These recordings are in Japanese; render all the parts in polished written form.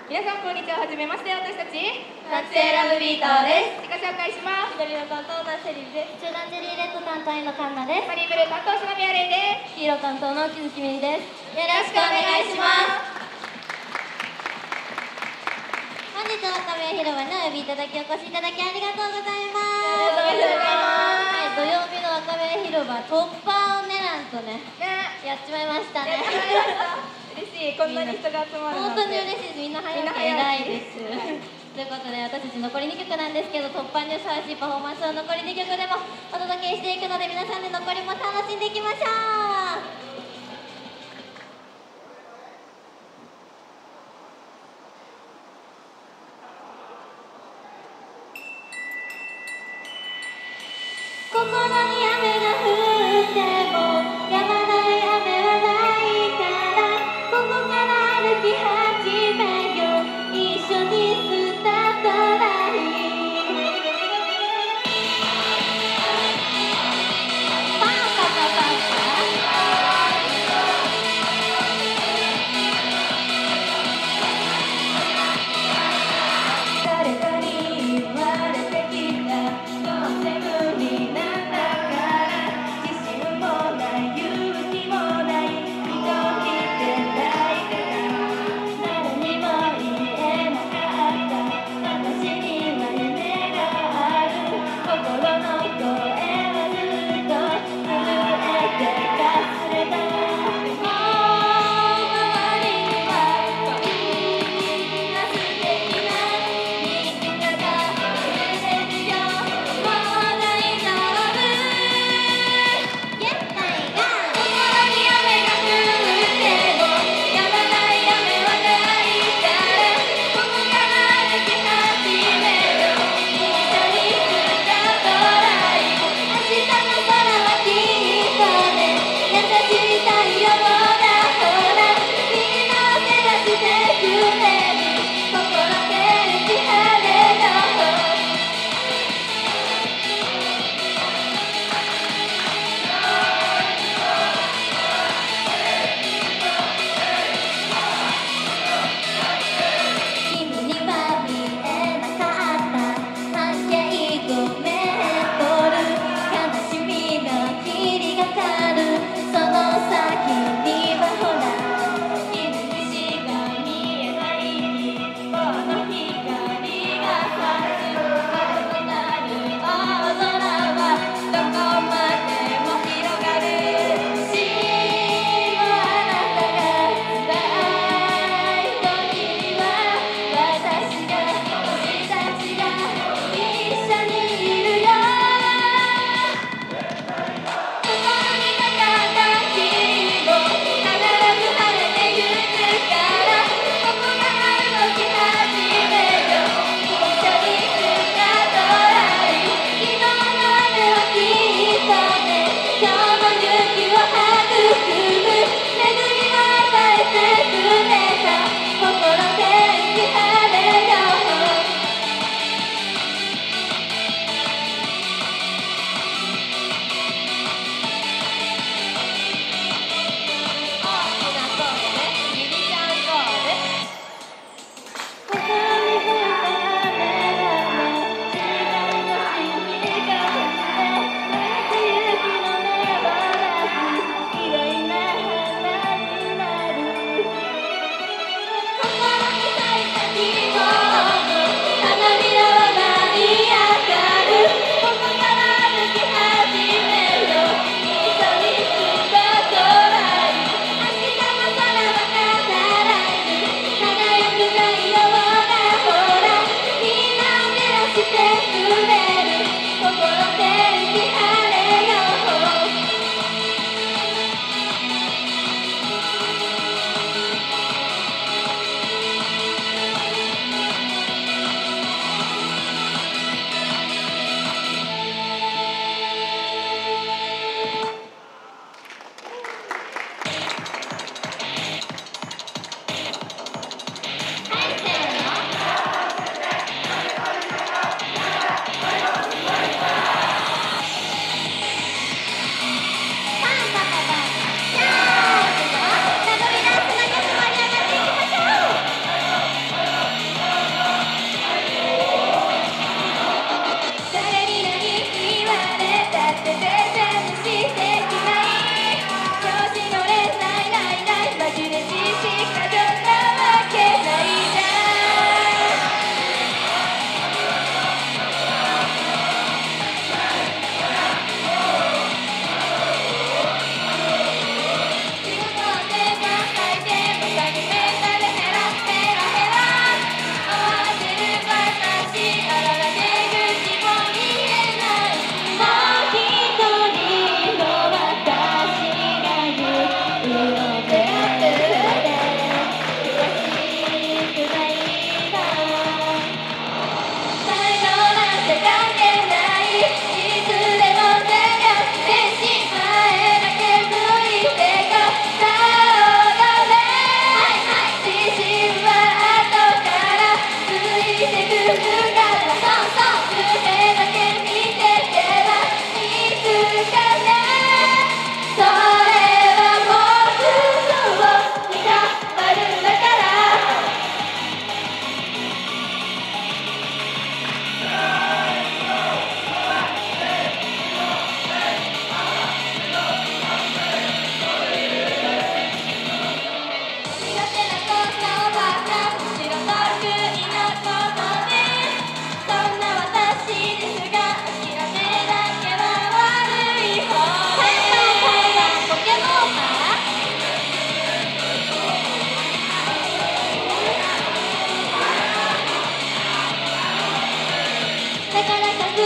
皆さんこんにちは。はじめまして。私たち学生ラブビーターです。 自己紹介します。 左の担当のセリーです。中段ジェリーレッド担当のカンナです。 マリーブルー担当篠宮蓮です。 黄色担当の木月みりです。よろしくお願いします。本日は赤目広場にお呼びいただきお越しいただきありがとうございます。 ありがとうございます。 土曜日の赤目広場突破をねらんとね、やっちまいましたね。 嬉しい。こんなに人が集まるなんて。 本当に嬉しいです。みんな早くて偉いです。ということで私たち残り2曲なんですけど、突破にふさわしいパフォーマンスを残り2曲でもお届けしていくので、皆さんで残りも楽しんでいきましょう。心に雨が降っても止まない雨はないから、ここから歩き始めよう。一緒にスタートライン。パンパカパンパ誰かに言われてきた、どうせ無理なんだから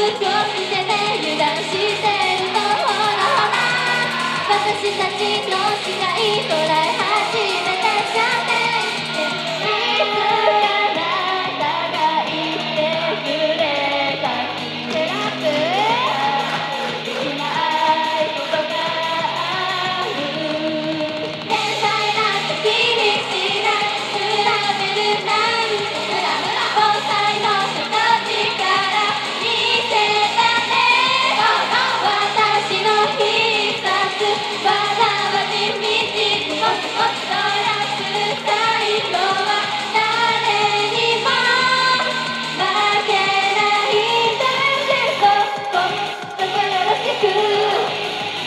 気を見せて油断してるとほらほら私たちの視界捉え始めてしゃべいつから互いってくれたテラップできないことがある天才なんて気にしない比べるなんて防災の人たちから見せたね私の必殺技は地道にもっと安最後は誰にも負けないでここよろしく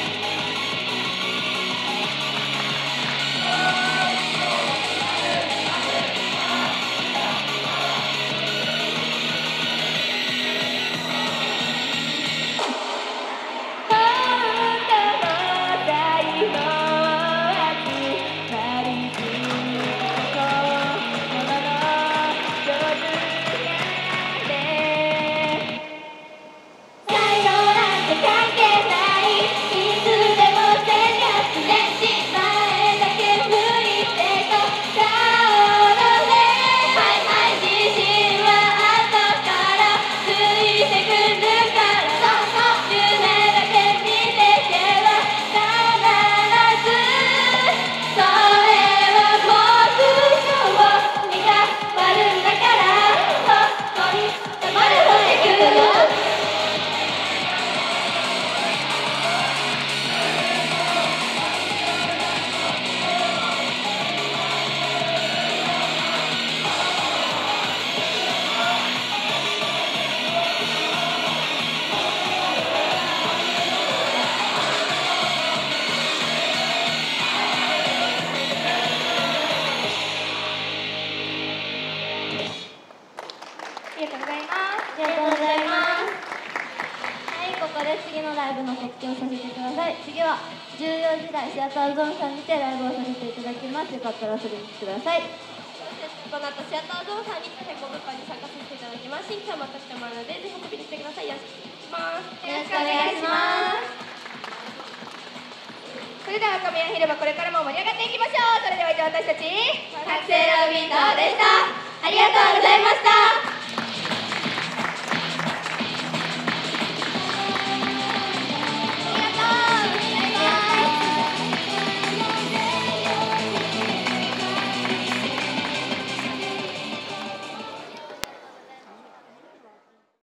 ありがとうございます。 ありがとうございます。はい、ここで次のライブの告知をさせてください。次は14時台シアターゾーンさんにてライブをさせていただきます。よかったら遊びに来てください。 この後シアターゾーンさんに店舗物販に参加させていただきます。新規はまた来てもらうので、ぜひ遊びに来てください。よろしくお願いします。 よろしくお願いします。 それでは赤宮広場これからも盛り上がっていきましょう。それでは以上私たち覚醒のビートでした。ありがとうございました。